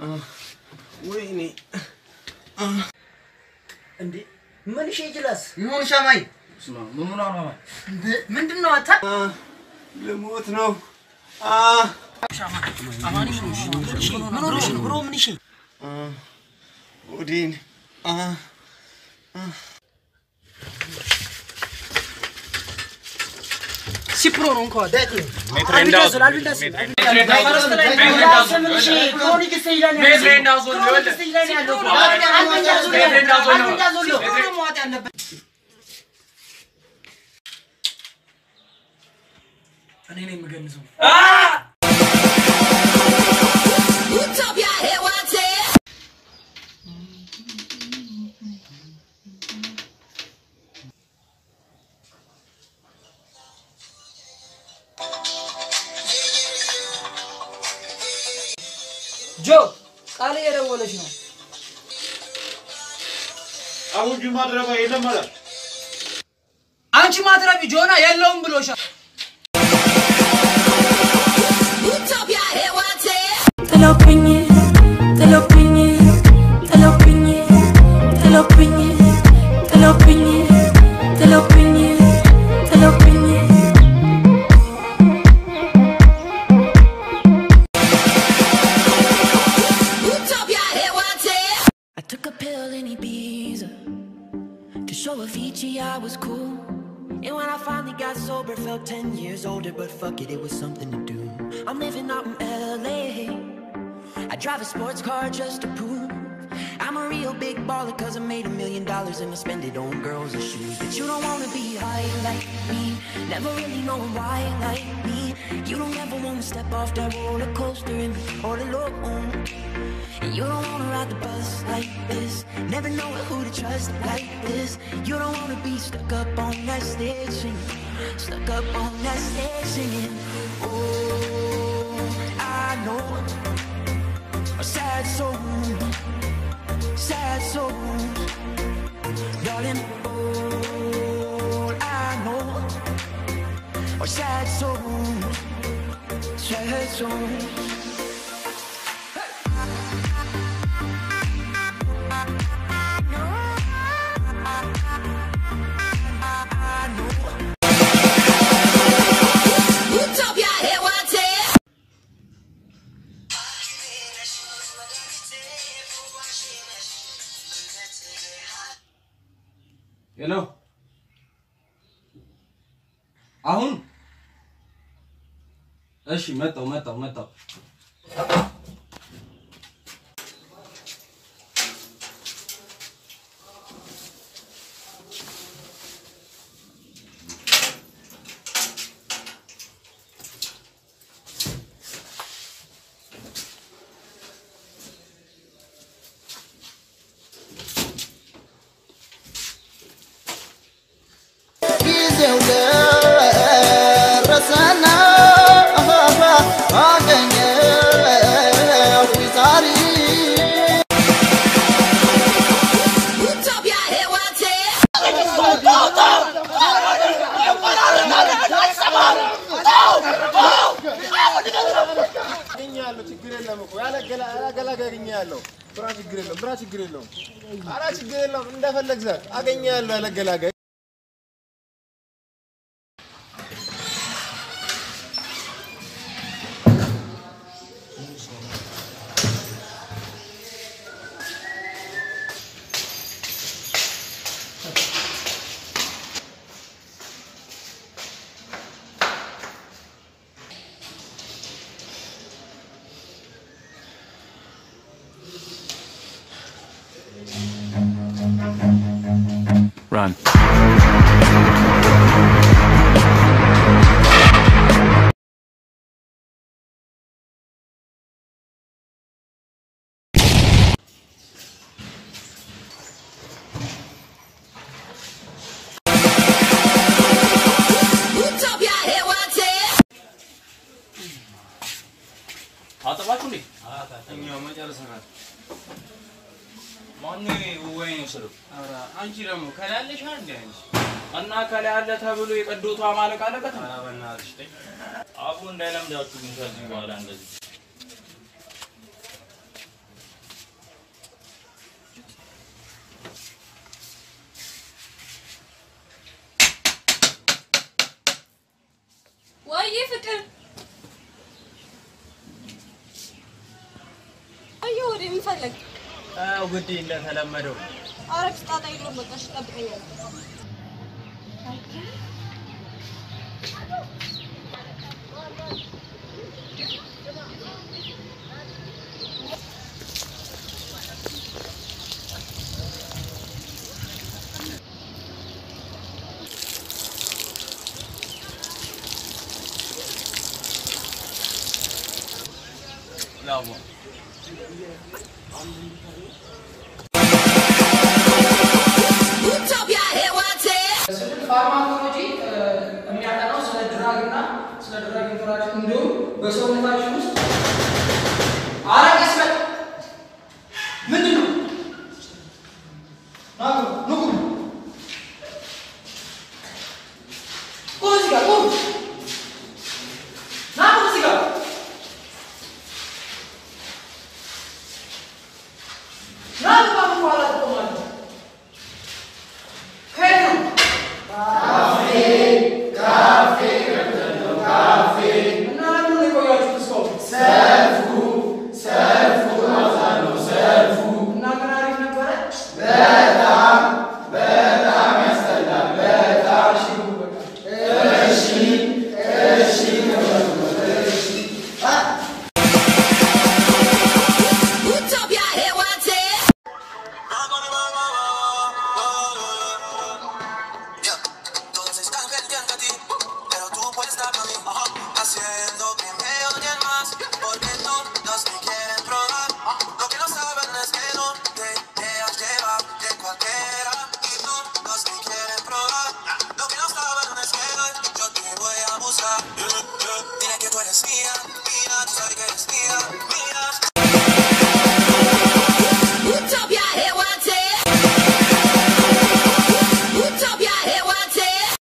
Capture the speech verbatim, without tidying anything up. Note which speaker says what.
Speaker 1: ويني
Speaker 2: عندي من شيء جلس
Speaker 1: يهون شامي
Speaker 3: اسمع من انا
Speaker 2: من دنا تا
Speaker 1: لموت نو اه
Speaker 2: اماني من شيء من شيء برو من شيء
Speaker 1: اه ودين اه
Speaker 2: سيبرو نونكو داتي
Speaker 4: مترين
Speaker 2: دازول البين دازول البين دازول من شيء كوني كسيلاني
Speaker 4: مترين دازول
Speaker 2: كوني كسيلاني البين دازول البين دازول البين دازول كوني موات عندنا أنا ليه مجنزون
Speaker 4: اه
Speaker 2: جو قال يا رولش نو
Speaker 1: أبو جمعة ربع إلا مرة
Speaker 2: አንቺ ማትረቢ ጆና የለውም ብሎሻል
Speaker 5: ተለኩኝ ተለኩኝ ተለኩኝ ተለኩኝ ተለኩኝ ተለኩኝ ተለኩኝ I took a pill in Ibiza to show Avicii I was cool. And when I finally got sober, felt ten years older, but fuck it, it was something to do. I'm living out in L A. I drive a sports car just to prove I'm a real big baller, cause I made a million dollars and I spend it on girls and shoes. But you don't wanna be high like me, never really knowing why like me. You don't ever wanna step off that roller coaster and be all alone. And you don't wanna ride the bus like this, never know who to trust like this. You don't wanna be stuck up on that stage singing, stuck up on that stage singing. Oh, I know a sad soul, sad soul, darling. All I know are sad souls, sad souls.
Speaker 4: Hello. አሁን እሺ መጣው መጣው መጣው
Speaker 6: Run.
Speaker 4: አጠባችሁ እንዴ እኛው መጨረሰናል ማን ወይ ነው ስሩ አራ አንቺ ደግሞ ከላለሽ አንዴ አንቺ እና ከላይ አለ ተብሎ የቀዶቷ ማለቅ አለበት አራ በእናትሽ ተይ አቡ እንዳይለምዳችሁ ግን ከዚህ በኋላ እንደዚህ
Speaker 2: ወደ ምን ፈለግ?
Speaker 4: አው ጉዲ እንደተለመደው
Speaker 2: አረክ ስጣጣ ይሎ በቃሽ ጠብቀኛል።
Speaker 4: Bravo. ፋርማኮሎጂ የሚያጠናው ስለ ድራግና ስለ ድራግ ኢንተራክሽን እንዲሁም በሰውነታችን ውስጥ አረቀስበት ምንድነው? ናቁ ናቁ ቆዚጋ ቆ ናቁ ቆዚጋ ናቁ ባንኳላ ተቆማለ ከነው ካፌ ካፌ ካፌ እና ለምን ይቆያችሁ እስከው ሰልፉ ሰልፉ አዛሎ ሰልፉ እና ምን አሪፍ ነበረ በጣም በጣም ያስጠላል በጣም እሺ እሺ እሺ እሺ አ Utopia here what's it
Speaker 3: haciendo que me odien más, porque todos me quieren probar. Lo que no saben es que no te dejas llevar de cualquiera, y todos me quieren probar. Lo que no saben es que no, yo te voy a abusar. Dile que tú eres mía, mía, tú sabes que eres mía.